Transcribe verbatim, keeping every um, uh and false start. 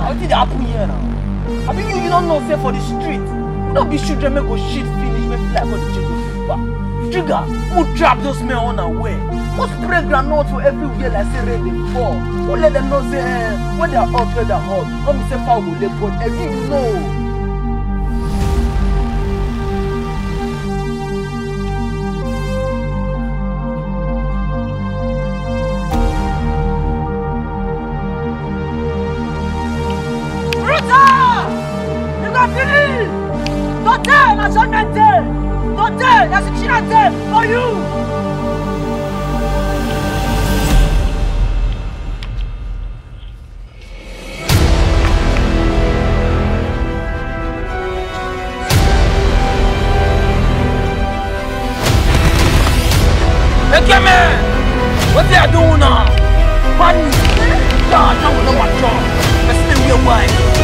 What did happen here now? I mean, you, you don't know, say for the street. You don't be children make go shit finish, make fly for the children. Trigger, who trap those men unaware? Who spray granite for everywhere like say rain dey fall? Who let them know say eh, when they are hot, when they are hot? Come say foul go dey but every you know. Fini! Today, na judgment day! Today, na Shikshina day for you! Hey, man! What they are doing now? Panic! God, I don't know what wrong. Let's stay real wide.